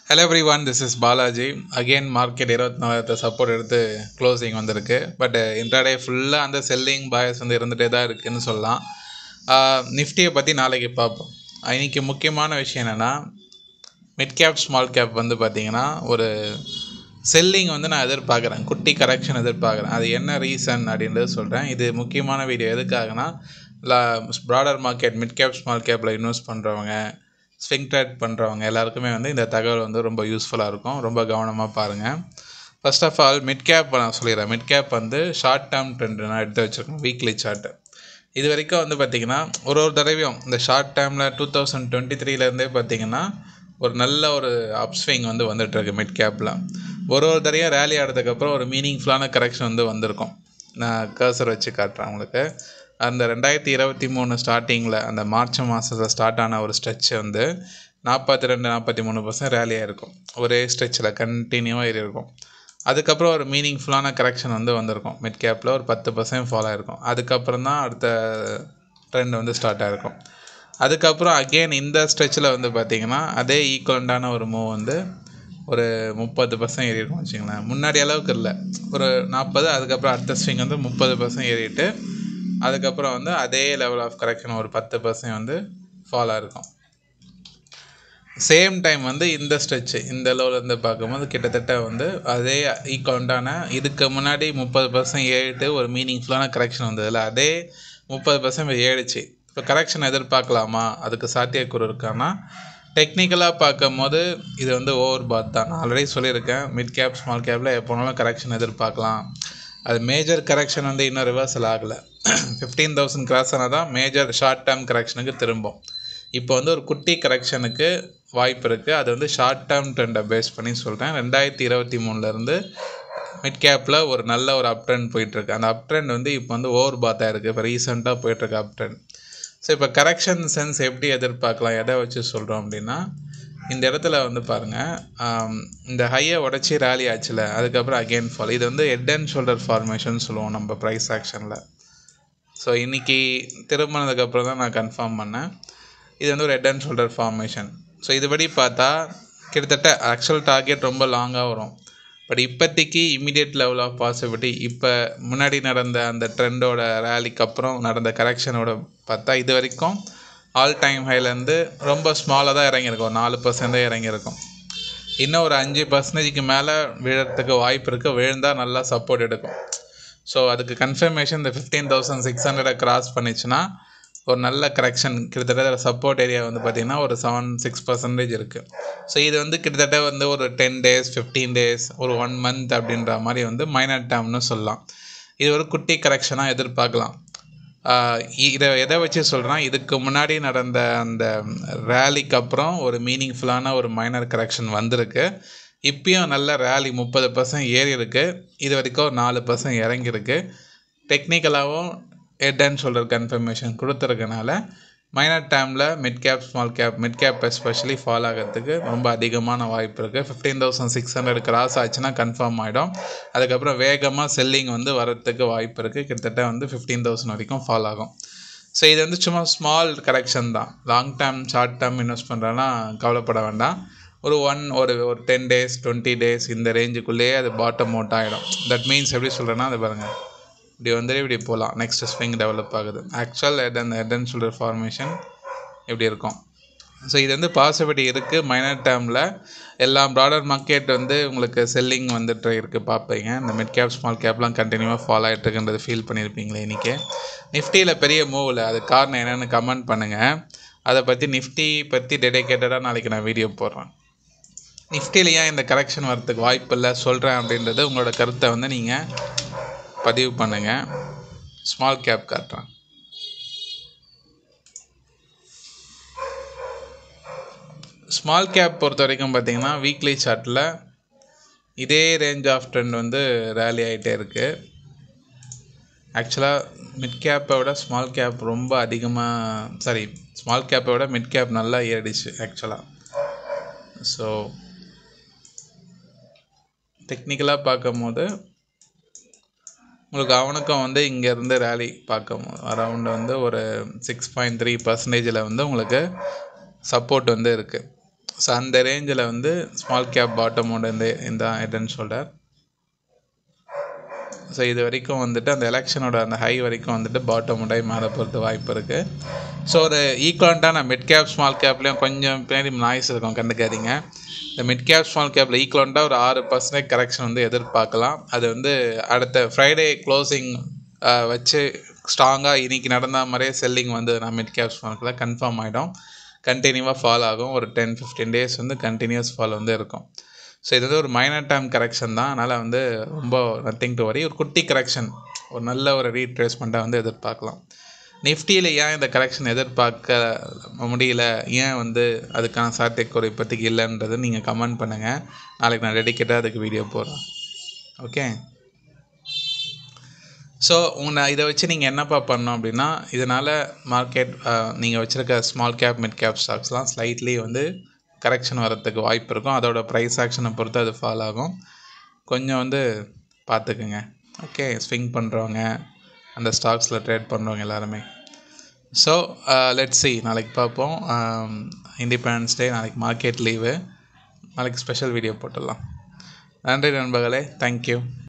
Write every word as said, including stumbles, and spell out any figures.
Hello everyone, this is Balaji. Again, market இருபத்தி நாலாயிரத்தை support எடுத்து க்ளோசிங் வந்திருக்கு. பட் இன்ட்ராடே ஃபுல்லாக அந்த செல்லிங் பாயஸ் வந்து இருந்துகிட்டே தான் இருக்குதுன்னு சொல்லலாம். நிஃப்டியை பற்றி நாளைக்கு பார்ப்போம். இன்றைக்கி முக்கியமான விஷயம் என்னென்னா, மிட் கேப் ஸ்மால் கேப் வந்து பார்த்திங்கன்னா ஒரு செல்லிங் வந்து நான் எதிர்பார்க்குறேன், குட்டி கரெக்ஷன் எதிர்பார்க்குறேன். அது என்ன ரீசன் அப்படின்றது சொல்கிறேன். இது முக்கியமான வீடியோ எதுக்காகனா, broader market mid cap small கேப்பில் இன்வெஸ்ட் பண்ணுறவங்க, ஸ்விங் ட்ரேட் பண்ணுறவங்க எல்லாருக்குமே வந்து இந்த தகவல் வந்து ரொம்ப யூஸ்ஃபுல்லாக இருக்கும். ரொம்ப கவனமாக பாருங்கள். First of all mid cap நான் சொல்லிடுறேன். மிட் கேப் வந்து ஷார்ட் டேர்ம் ட்ரெண்ட் நான் எடுத்து வச்சுருக்கேன், வீக்லி சார்ட்டு. இது வரைக்கும் வந்து பார்த்திங்கன்னா ஒரு ஒரு தடவையும் இந்த ஷார்ட் டேர்மில் டூ தௌசண்ட் டுவெண்ட்டி த்ரீலேருந்தே பார்த்திங்கன்னா ஒரு நல்ல ஒரு அப்ஸ்விங் வந்து வந்துட்டுருக்கு மிட் கேப்பில். ஒரு ஒரு தடவையும் ரேலி ஆனதுக்கப்புறம் ஒரு மீனிங்ஃபுல்லான கரெக்ஷன் வந்து வந்திருக்கும். நான் கர்சர் வச்சு காட்டுறேன் உங்களுக்கு. அந்த ரெண்டாயிரத்தி இருபத்தி மூணு ஸ்டார்டிங்கில் அந்த மார்ச் மாதத்தில் ஸ்டார்ட் ஆன ஒரு ஸ்ட்ரெச் வந்து நாற்பத்தி ரெண்டு நாற்பத்தி மூணு பர்சன்ட் ரேலியாக இருக்கும். ஒரே ஸ்ட்ரெச்சில் கண்டினியூவாக ஏறி இருக்கும். அதுக்கப்புறம் ஒரு மீனிங்ஃபுல்லான கரெக்ஷன் வந்து வந்திருக்கும். மிட் கேப்பில் ஒரு பத்து பர்சன்ட் ஃபாலோ ஆகிருக்கும். அதுக்கப்புறம் தான் அடுத்த ட்ரெண்ட் வந்து ஸ்டார்ட் ஆகிருக்கும். அதுக்கப்புறம் அகெயின் இந்த ஸ்ட்ரெச்சில் வந்து பார்த்திங்கன்னா அதே ஈக்குவலண்டான ஒரு மூவ் வந்து ஒரு முப்பது பர்சன்ட் ஏறி இருக்கும் வச்சுங்களேன். முன்னாடி அளவுக்கு இல்லை, ஒரு நாற்பது. அதுக்கப்புறம் அடுத்த ஸ்விங் வந்து முப்பது பர்சன்ட் ஏறிட்டு அதுக்கப்புறம் வந்து அதே லெவல் ஆஃப் கரெக்ஷன் ஒரு பத்து பர்சன்ட் வந்து ஃபாலோ இருக்கும். சேம் டைம் வந்து இந்த ஸ்ட்ரெச்சு இந்த லெவலேருந்து பார்க்கும்போது கிட்டத்தட்ட வந்து அதே ஈக்குவலண்டான இதுக்கு முன்னாடி முப்பது பர்சன்ட் ஏறிட்டு ஒரு மீனிங்ஃபுல்லான கரெக்ஷன் வந்ததில்ல, அதே முப்பது பர்சன்ட் ஏறிச்சு. இப்போ கரெக்ஷன் எதிர்பார்க்கலாமா, அதுக்கு சாத்தியக்கூறு இருக்கான்னா, டெக்னிக்கலாக பார்க்கும் போது இது வந்து ஓவர் பாத் தான். நான் ஆல்ரெடி சொல்லியிருக்கேன், மிட் கேப் ஸ்மால் கேப்பில் எப்போனாலும் கரெக்ஷன் எதிர்பார்க்கலாம். அது மேஜர் கரெக்ஷன் வந்து இன்னும் ரிவர்சல் ஆகலை. ஃபிஃப்டீன் தௌசண்ட் கிராஸ் ஆனால் தான் மேஜர் ஷார்ட் டேர்ம் கரெக்ஷனுக்கு திரும்பும். இப்போ வந்து ஒரு குட்டி கரெக்ஷனுக்கு வாய்ப்பு இருக்குது. அது வந்து ஷார்ட் டேர்ம் ட்ரெண்டை பேஸ் பண்ணி சொல்கிறேன். ரெண்டாயிரத்தி இருபத்தி மூணுலேருந்து மிட் கேப்பில் ஒரு நல்ல ஒரு அப் ட்ரெண்ட் போயிட்டுருக்கு. அந்த அப் ட்ரெண்ட் வந்து இப்போ வந்து ஓவர் பாத்தாக இருக்குது. இப்போ ரீசெண்டாக போயிட்டுருக்கு அப் ட்ரெண்ட். ஸோ இப்போ கரெக்ஷன் சென்ஸ் எப்படி எதிர்பார்க்கலாம், எதை வச்சு சொல்கிறோம் அப்படின்னா, இந்த இடத்துல வந்து பாருங்கள், இந்த ஹையை உடச்சி ரேலி ஆச்சுல, அதுக்கப்புறம் அகெயின் ஃபால். இது வந்து ஹெட் அண்ட் ஷோல்டர் ஃபார்மேஷன் சொல்லுவோம் நம்ம ப்ரைஸ் ஆக்ஷனில். ஸோ இன்றைக்கி திரும்பினதுக்கப்புறம் தான் நான் கன்ஃபார்ம் பண்ணேன். இது வந்து ஒரு head and shoulder formation. So இதுபடி பார்த்தா கிட்டத்தட்ட ஆக்சுவல் டார்கெட் ரொம்ப லாங்காக வரும். பட் இப்போதைக்கு இமீடியட் லெவல் ஆஃப் பாசிபிலிட்டி இப்போ முன்னாடி நடந்த அந்த ட்ரெண்டோட ரேலிக்கு அப்புறம் நடந்த கரெக்ஷனோட பார்த்தா இது வரைக்கும் ஆல் டைம் ஹைலேருந்து ரொம்ப ஸ்மாலாக தான் இறங்கியிருக்கும். நாலு பர்சன்ட் தான் இறங்கியிருக்கும். இன்னும் ஒரு அஞ்சு பர்சன்டேஜுக்கு மேலே விழுறதுக்கு வாய்ப்பு இருக்குது. விழுந்தால் நல்லா சப்போர்ட் எடுக்கும். ஸோ அதுக்கு கன்ஃபர்மேஷன் இந்த ஃபிஃப்டீன் தௌசண்ட் சிக்ஸ் ஹண்ட்ரடை கிராஸ் பண்ணிச்சுன்னா ஒரு நல்ல கரெக்ஷன். கிட்டத்தட்ட சப்போர்ட் ஏரியா வந்து பார்த்திங்கன்னா ஒரு செவன் சிக்ஸ் பர்சன்டேஜ் இருக்குது. ஸோ இது வந்து கிட்டத்தட்ட வந்து ஒரு டென் டேஸ் ஃபிஃப்டீன் டேஸ் ஒரு ஒன் மந்த் அப்படின்ற மாதிரி வந்து மைனர் டேர்ம்னு சொல்லலாம். இது ஒரு குட்டி கரெக்ஷனாக எதிர்பார்க்கலாம். இதை எதை வச்சு சொல்கிறேன்னா, இதுக்கு முன்னாடி நடந்த அந்த ரேலிக்கு அப்புறம் ஒரு மீனிங்ஃபுல்லான ஒரு மைனர் கரெக்ஷன் வந்திருக்கு. இப்பயும் நல்ல ரேலி முப்பது பர்சன்ட் ஏறி இருக்குது. இது வரைக்கும் ஒரு நாலு பர்சன்ட் இறங்கியிருக்கு. டெக்னிக்கலாகவும் ஹெட் அண்ட் ஷோல்டர் கன்ஃபர்மேஷன் கொடுத்துருக்கனால மைனர் டேர்மில் mid cap small cap mid cap especially fall ஆகிறதுக்கு ரொம்ப அதிகமான வாய்ப்பு இருக்குது. Fifteen thousand six hundred cross ஆச்சுன்னா கன்ஃபார்ம் ஆகிடும். அதுக்கப்புறம் வேகமாக செல்லிங் வந்து வரத்துக்கு வாய்ப்பு இருக்குது. கிட்டத்தட்ட வந்து ஃபிஃப்டீன் தௌசண்ட் வரைக்கும் ஃபால் ஆகும். ஸோ இது வந்து சும்மா ஸ்மால் கரெக்ஷன் தான். Long term short term invest பண்ணுறேன்னா கவலைப்பட வேண்டாம். ஒரு ஒன் ஒரு ஒரு டென் டேஸ் டுவெண்ட்டி டேஸ் இந்த ரேஞ்சுக்குள்ளேயே அது பாட்டம் அவுட் ஆகிடும். தட் மீன்ஸ் எப்படி சொல்கிறேன்னா, அது பாருங்கள், இப்படி வந்து இப்படி போகலாம். நெக்ஸ்ட் ஸ்விங் டெவலப் ஆகுது. Actual head and head and shoulder formation இப்படி இருக்கும். ஸோ இது வந்து பாசிபிலிட்டி இருக்குது. மைனர் டேர்மில் எல்லாம் ப்ராடர் மார்க்கெட் வந்து உங்களுக்கு செல்லிங் வந்துட்டு இருக்குது பார்ப்பீங்க. இந்த மிட் கேப் ஸ்மால் கேப்லாம் கண்டினியூவாக ஃபாலோ ஆகிட்டுருக்குன்றது ஃபீல் பண்ணியிருப்பீங்களே. இன்றைக்கி நிஃப்டியில் பெரிய மூவில் அது காரணம் என்னென்னு கமெண்ட் பண்ணுங்கள். அதை பற்றி நிஃப்டி பற்றி டெடிகேட்டடாக நாளைக்கு நான் வீடியோ போடுறேன். நிஃப்டியில் ஏன் இந்த கரெக்ஷன் வரதுக்கு வாய்ப்பு இல்லை சொல்கிறேன் அப்படின்றது உங்களோட கருத்தை வந்து நீங்கள் பதிவு பண்ணுங்கள். ஸ்மால் கேப் காட்டுறேன். ஸ்மால் கேப் பொறுத்த வரைக்கும் பார்த்திங்கன்னா வீக்லி சார்ட்டில் இதே ரேஞ்ச் ஆஃப் ட்ரெண்ட் வந்து ரேலி ஆகிட்டே இருக்குது. ஆக்சுவலாக மிட் கேப்பை விட ஸ்மால் கேப் ரொம்ப அதிகமாக சாரி ஸ்மால் கேப்பை விட மிட் கேப் நல்லா ஏறிடுச்சு ஆக்சுவலாக. ஸோ டெக்னிக்கலாக பார்க்கும் போது உங்களுக்கு அவனுக்கும் வந்து இங்கேருந்து ரேலி பார்க்கும் அரவுண்டு வந்து ஒரு சிக்ஸ் பாயிண்ட் த்ரீ பர்சன்டேஜில் வந்து உங்களுக்கு சப்போர்ட் வந்து இருக்குது. ஸோ அந்த ரேஞ்சில் வந்து ஸ்மால் கேப் பாட்டம் ஒன்று இந்த இந்த ஹெட் அண்ட் ஷோல்டர். ஸோ இது வரைக்கும் வந்துட்டு அந்த எலெக்ஷனோட அந்த ஹை வரைக்கும் வந்துட்டு பாட்டம் உண்டாய் மேலே போகிறது வாய்ப்பு இருக்குது. ஸோ ஒரு ஈக்குவலண்ட்டான மிட் கேப் ஸ்மால் கேப்லேயும் கொஞ்சம் பின்னாடி நாய்ஸ் இருக்கும், கண்டுக்காதீங்க. இந்த மிட் கேப் ஸ்மால் கேப்பில் ஈக்குவலண்ட்டாக ஒரு ஆறு பர்சன்டேஜ் கரெக்ஷன் வந்து எதிர்பார்க்கலாம். அது வந்து அடுத்த ஃப்ரைடே க்ளோசிங் வச்சு ஸ்ட்ராங்காக இன்றைக்கி நடந்த மாதிரியே செல்லிங் வந்து நான் மிட் கேப் ஸ்மால் கேப்பில் கன்ஃபார்ம் ஆகிடும். கண்டினியூவாக ஃபால் ஆகும். ஒரு டென் ஃபிஃப்டீன் டேஸ் வந்து கண்டினியூஸ் ஃபால் வந்து இருக்கும். ஸோ இது வந்து ஒரு மைனர் டேர்ம் கரெக்ஷன் தான். அதனால் வந்து ரொம்ப நத்திங் டு வரி. ஒரு குட்டி கரெக்ஷன், ஒரு நல்ல ஒரு ரீட்ரேஸ்மெண்ட்டாக வந்து எதிர்பார்க்கலாம். நிஃப்டியில் ஏன் இந்த கரெக்ஷன் எதிர்பார்க்க முடியல, ஏன் வந்து அதுக்கான சாத்தியக்கூறு இப்போதைக்கு இல்லைன்றது நீங்கள் கமெண்ட் பண்ணுங்கள். நாளைக்கு நான் டெடிக்கேட்டாக அதுக்கு வீடியோ போடுறேன். ஓகே. ஸோ உங்களை இதை வச்சு நீங்கள் என்னப்பா பண்ணணும் அப்படின்னா, இதனால் மார்க்கெட் நீங்கள் வச்சுருக்க ஸ்மால் கேப் மிட் கேப் ஸ்டாக்ஸ்லாம் ஸ்லைட்லி வந்து கரெக்ஷன் வரத்துக்கு வாய்ப்பு இருக்கும். அதோட ப்ரைஸ் ஆக்ஷனை பொறுத்து அது ஃபால் ஆகும். கொஞ்சம் வந்து பார்த்துக்குங்க. ஓகே. ஸ்விங் பண்ணுறவங்க, அந்த ஸ்டாக்ஸில் ட்ரேட் பண்ணுறவங்க எல்லாருமே. ஸோ லெட்ஸ் சி, நாளைக்கு பார்ப்போம். இண்டிபெண்டன்ஸ் டே, நாளைக்கு மார்க்கெட் லீவு. நாளைக்கு ஸ்பெஷல் வீடியோ போட்டுடலாம். நன்றி நண்பர்களே. தேங்க்யூ.